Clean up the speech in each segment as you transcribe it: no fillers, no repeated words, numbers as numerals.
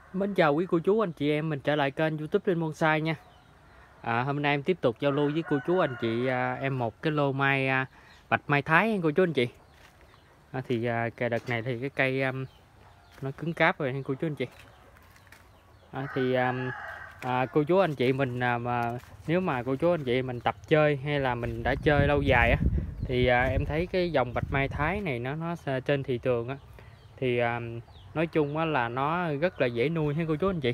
Mến chào quý cô chú anh chị em mình trở lại kênh YouTube Linh Bonsai nha. Hôm nay em tiếp tục giao lưu với cô chú anh chị em một cái lô mai bạch mai Thái cô chú anh chị. Cái đợt này thì cái cây nó cứng cáp rồi cô chú anh chị. Cô chú anh chị mình mà nếu mà cô chú anh chị mình tập chơi hay là mình đã chơi lâu dài á thì em thấy cái dòng bạch mai Thái này nó trên thị trường á thì nói chung á là nó rất là dễ nuôi ha cô chú anh chị.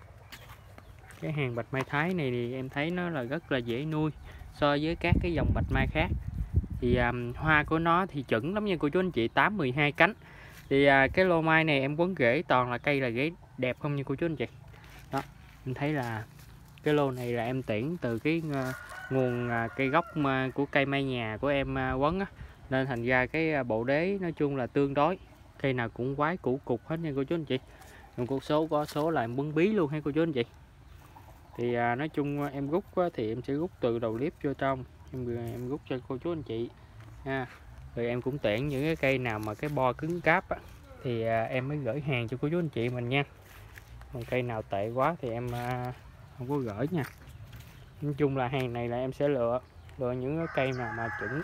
Cái hàng bạch mai Thái này thì em thấy nó là rất là dễ nuôi so với các cái dòng bạch mai khác. Thì hoa của nó thì chuẩn lắm nha cô chú anh chị, 8-12 cánh. Thì cái lô mai này em quấn rễ toàn là cây là rễ đẹp không nha cô chú anh chị. Đó, em thấy là cái lô này là em tuyển từ cái nguồn cây gốc của cây mai nhà của em quấn á, nên thành ra cái bộ đế nói chung là tương đối, cây nào cũng quái củ cục hết nha cô chú anh chị. Một số có số là em quấn bí luôn ha cô chú anh chị. Thì nói chung em rút thì em sẽ rút từ đầu clip vô trong, em rút cho cô chú anh chị ha. Rồi em cũng tuyển những cái cây nào mà cái bo cứng cáp á, thì em mới gửi hàng cho cô chú anh chị mình nha. Còn cây nào tệ quá thì em không có gửi nha. Nói chung là hàng này là em sẽ lựa những cái cây nào mà chuẩn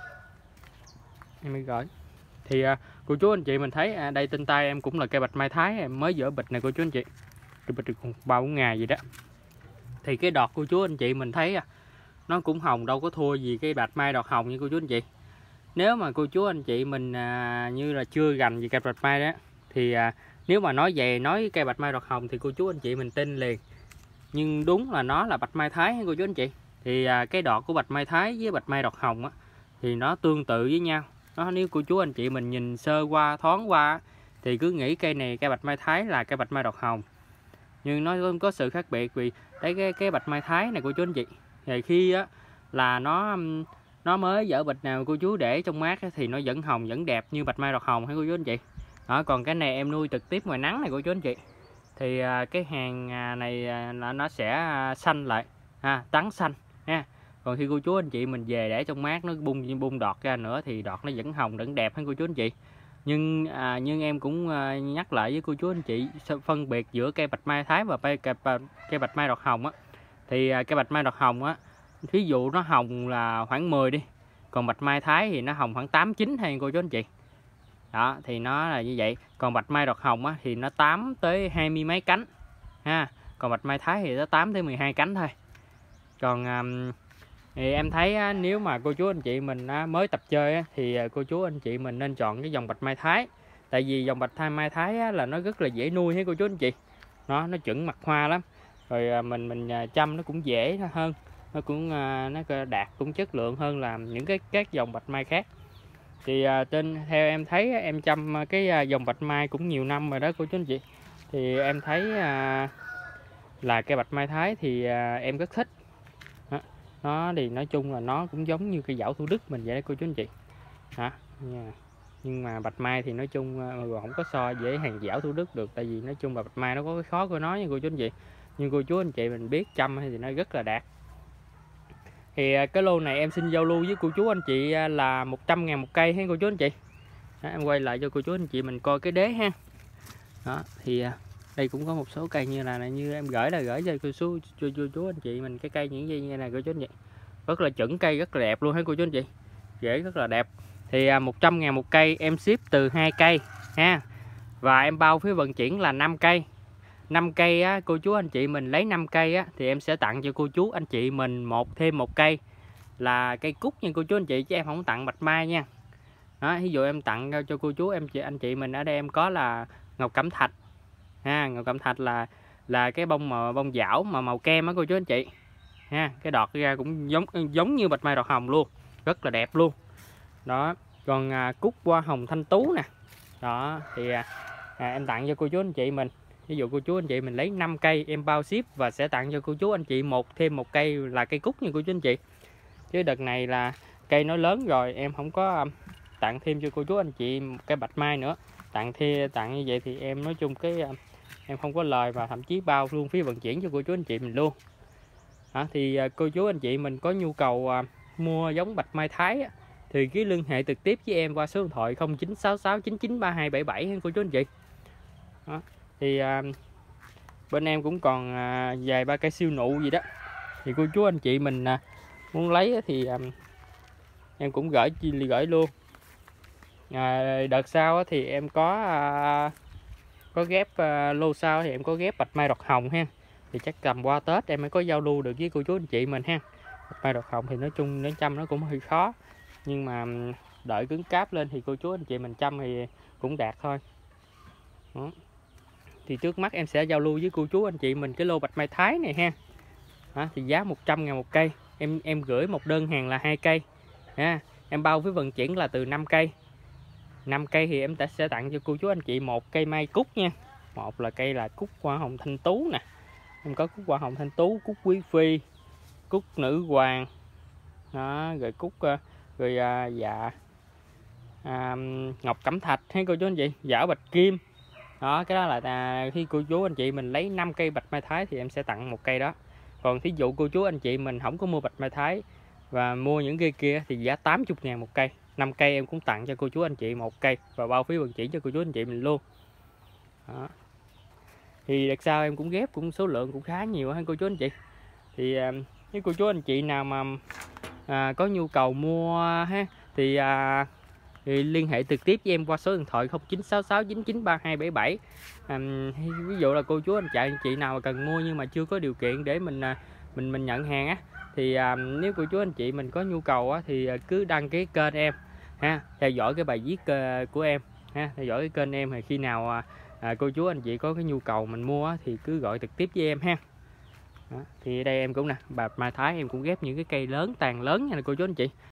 em mới gửi. Thì cô chú anh chị mình thấy đây trên tay em cũng là cây bạch mai Thái, em mới dỡ bịch này cô chú anh chị, cái bịch còn 3-4 ngày gì đó. Thì cái đọt cô chú anh chị mình thấy nó cũng hồng, đâu có thua gì cái bạch mai đọt hồng như cô chú anh chị. Nếu mà cô chú anh chị mình như là chưa gành gì cây bạch mai đó thì nếu mà nói về nói cây bạch mai đọt hồng thì cô chú anh chị mình tin liền. Nhưng đúng là nó là bạch mai Thái cô chú anh chị. Thì cái đọt của bạch mai Thái với bạch mai đọt hồng thì nó tương tự với nhau. Nếu cô chú anh chị mình nhìn sơ qua thoáng qua thì cứ nghĩ cây này cây bạch mai Thái là cây bạch mai đọt hồng, nhưng nó có sự khác biệt. Vì đấy cái bạch mai Thái này cô chú anh chị, thì khi là nó mới dở bịch nào cô chú để trong mát thì nó vẫn hồng vẫn đẹp như bạch mai đọt hồng hay cô chú anh chị. Đó, còn cái này em nuôi trực tiếp ngoài nắng này cô chú anh chị, thì cái hàng này là nó sẽ xanh lại tán xanh nha. Còn khi cô chú anh chị mình về để trong mát nó bung đọt ra nữa thì đọt nó vẫn hồng vẫn đẹp hay cô chú anh chị. Nhưng em cũng nhắc lại với cô chú anh chị phân biệt giữa cây bạch mai Thái và cây bạch mai đọt hồng thì cây bạch mai đọt hồng thí dụ nó hồng là khoảng 10 đi, còn bạch mai Thái thì nó hồng khoảng 8-9 hay cô chú anh chị. Đó, thì nó là như vậy. Còn bạch mai đọt hồng thì nó 8 tới 20 mấy cánh ha, còn bạch mai Thái thì nó 8 tới 12 cánh thôi. Còn thì em thấy nếu mà cô chú anh chị mình mới tập chơi thì cô chú anh chị mình nên chọn cái dòng bạch mai Thái. Tại vì dòng bạch mai Thái là nó rất là dễ nuôi hay cô chú anh chị. Nó chuẩn mặt hoa lắm. Rồi mình chăm nó cũng dễ hơn, nó cũng nó đạt cũng chất lượng hơn là những các dòng bạch mai khác. Thì theo em thấy em chăm cái dòng bạch mai cũng nhiều năm rồi đó cô chú anh chị, thì em thấy là cây bạch mai Thái thì em rất thích. Nó thì nói chung là nó cũng giống như cây dảo Thủ Đức mình vậy đó cô chú anh chị. Nhưng mà bạch mai thì nói chung không có so với hàng dảo Thủ Đức được, tại vì nói chung là bạch mai nó có cái khó của nó nha cô chú anh chị. Nhưng cô chú anh chị mình biết chăm thì nó rất là đạt. Thì cái lô này em xin giao lưu với cô chú anh chị là 100.000 một cây hay cô chú anh chị. Đó, em quay lại cho cô chú anh chị mình coi cái đế ha. Đó, thì đây cũng có một số cây như em gửi cho chú anh chị mình cái cây những dây như này cô chú anh chị. Rất là chuẩn, cây rất là đẹp luôn hay cô chú anh chị. Rễ rất là đẹp. Thì 100.000 một cây, em ship từ 2 cây ha. Và em bao phí vận chuyển là 5 cây. 5 cây cô chú anh chị mình lấy 5 cây thì em sẽ tặng cho cô chú anh chị mình thêm một cây là cây cúc nha cô chú anh chị, chứ em không tặng bạch mai nha. Đó, ví dụ em tặng cho cô chú anh chị mình ở đây em có là ngọc cẩm thạch ha. Ngọc cẩm thạch là cái bông dảo mà màu kem cô chú anh chị ha. Cái đọt ra cũng giống như bạch mai đọt hồng luôn, rất là đẹp luôn. Đó, còn cúc hoa hồng thanh tú nè. Đó thì em tặng cho cô chú anh chị mình. Ví dụ cô chú anh chị mình lấy 5 cây em bao ship và sẽ tặng cho cô chú anh chị thêm một cây là cây cúc nha cô chú anh chị. Chứ đợt này là cây nó lớn rồi em không có tặng thêm cho cô chú anh chị một cây bạch mai nữa. Tặng như vậy thì em nói chung em không có lời, và thậm chí bao luôn phí vận chuyển cho cô chú anh chị mình luôn. Thì cô chú anh chị mình có nhu cầu mua giống bạch mai Thái thì cứ liên hệ trực tiếp với em qua số điện thoại 0966 993277 cô chú anh chị. Đó. Thì bên em cũng còn vài ba cây siêu nụ gì đó, thì cô chú anh chị mình muốn lấy thì em cũng gửi luôn. Đợt sau thì em có ghép lô sau thì em có ghép bạch mai đọt hồng ha, thì chắc tầm qua Tết em mới có giao lưu được với cô chú anh chị mình ha. Bạch mai đọt hồng thì nói chung nó chăm nó cũng hơi khó, nhưng mà đợi cứng cáp lên thì cô chú anh chị mình chăm thì cũng đạt thôi. Đó. Thì trước mắt em sẽ giao lưu với cô chú anh chị mình cái lô bạch mai Thái này ha. Đó, thì giá 100.000 một cây, em gửi một đơn hàng là 2 cây ha. Em bao với vận chuyển là từ 5 cây. 5 cây thì em sẽ tặng cho cô chú anh chị một cây mai cúc nha. Một là cây là cúc hoa hồng thanh tú nè. Em có cúc hoa hồng thanh tú, cúc quý phi, cúc nữ hoàng. Đó, rồi cúc ngọc cẩm thạch hay cô chú anh chị, giảo bạch kim. Đó, cái đó là khi cô chú anh chị mình lấy 5 cây bạch mai Thái thì em sẽ tặng một cây đó. Còn thí dụ cô chú anh chị mình không có mua bạch mai Thái và mua những cây kia thì giá 80.000 một cây. 5 cây em cũng tặng cho cô chú anh chị một cây và bao phí vận chuyển cho cô chú anh chị mình luôn. Đó. Thì đợt sau em cũng ghép cũng số lượng cũng khá nhiều ha cô chú anh chị. Thì nếu cô chú anh chị nào mà có nhu cầu mua ha thì liên hệ trực tiếp với em qua số điện thoại 0966993277. Ví dụ là cô chú anh chị nào mà cần mua nhưng mà chưa có điều kiện để mình nhận hàng á, thì nếu cô chú anh chị mình có nhu cầu á, thì cứ đăng ký kênh em ha, theo dõi cái bài viết của em ha, theo dõi cái kênh em, thì khi nào cô chú anh chị có cái nhu cầu mình mua á, thì cứ gọi trực tiếp với em ha. Đó. Thì đây em cũng nè, bạch mai Thái em cũng ghép những cái cây lớn tàn lớn nha cô chú anh chị.